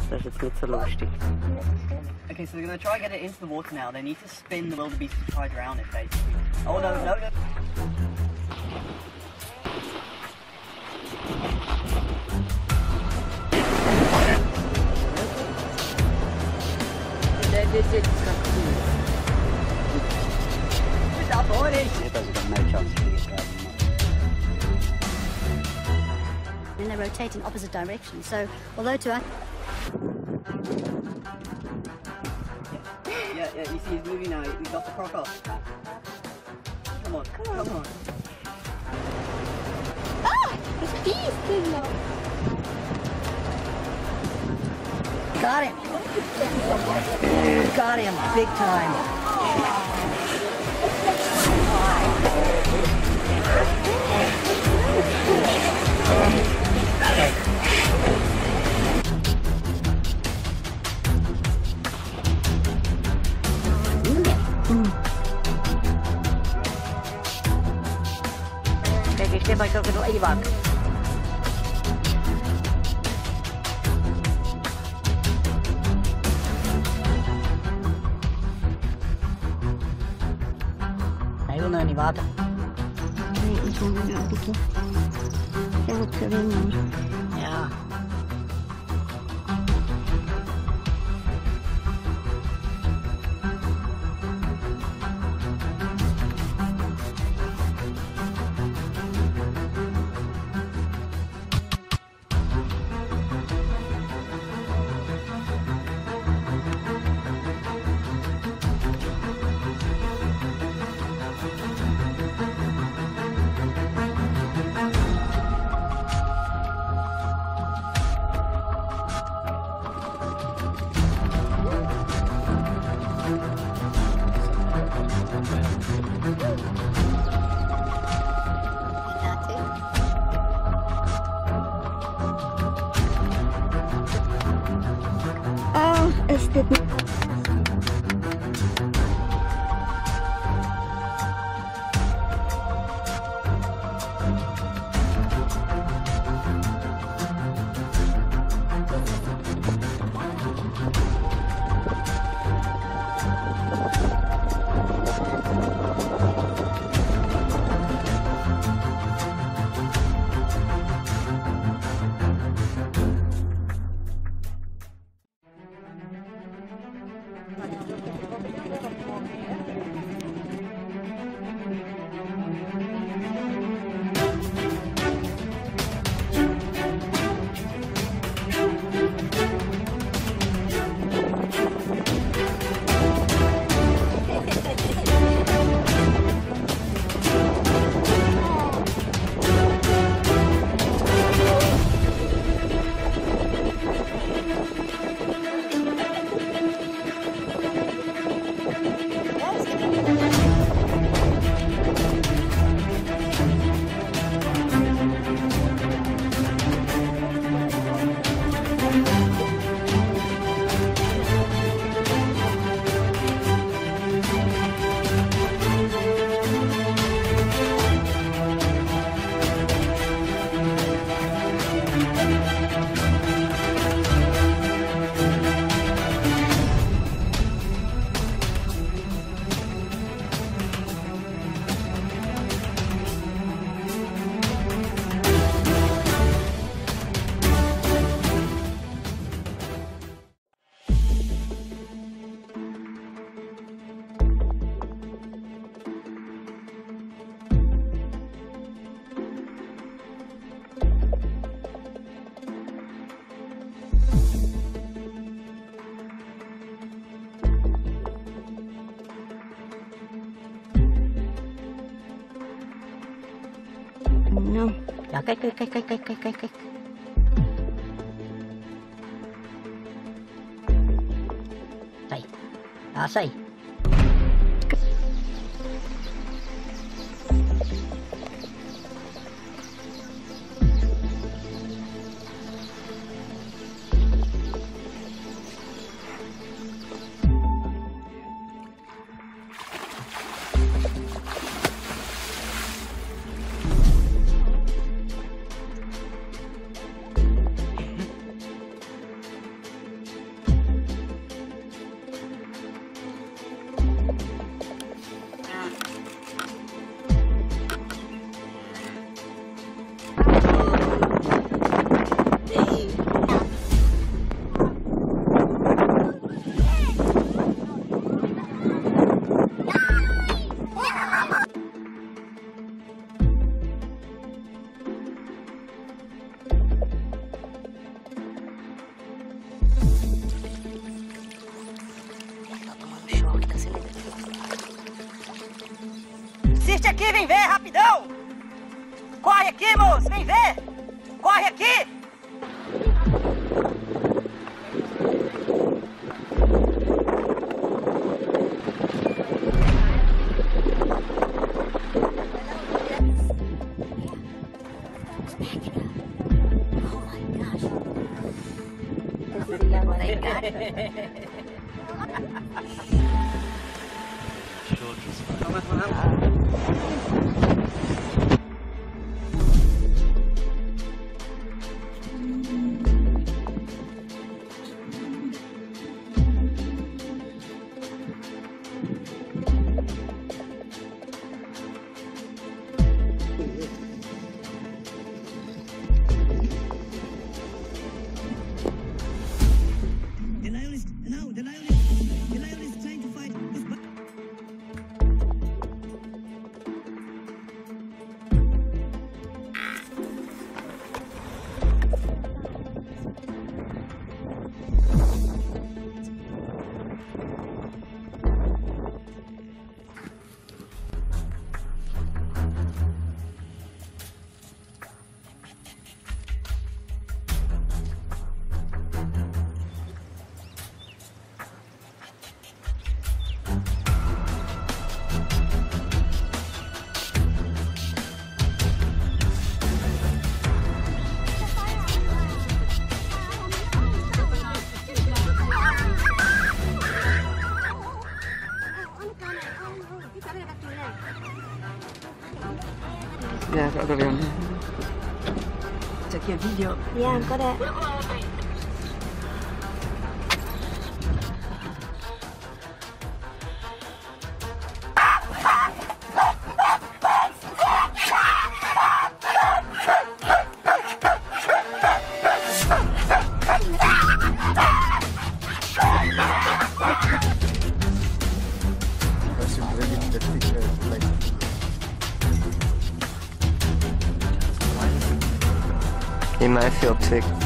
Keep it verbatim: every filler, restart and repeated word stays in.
Das ist jetzt nicht so lustig. Okay, so they're gonna try and get it into the water now. They need to spin the wildebeest to try and drown it, basically. Oh no, no, no. Stop on it! It doesn't got no chance to be grabbing. And they rotate in opposite directions. So, although to us. Yeah, yeah, you see he's moving now. He's got the croc off. Come on, come on, come on. Ah! His feet still low. Got him. Got him big time. Kijk, ik stem bij Crocodile Attack. Hij wil nou niet water. Nee, ik wil weer een beetje. Heel goed gewinnen. Ja. Ah, is dit niet. No. Ja, kijk, kijk, kijk, kijk, kijk, kijk, kijk, kijk. Say. Ah, say. Assiste aqui, vem ver, rapidão! Corre aqui, moço, vem ver! Corre aqui! Dạ, có được. Take a video. Yeah, got it. He might feel ticked.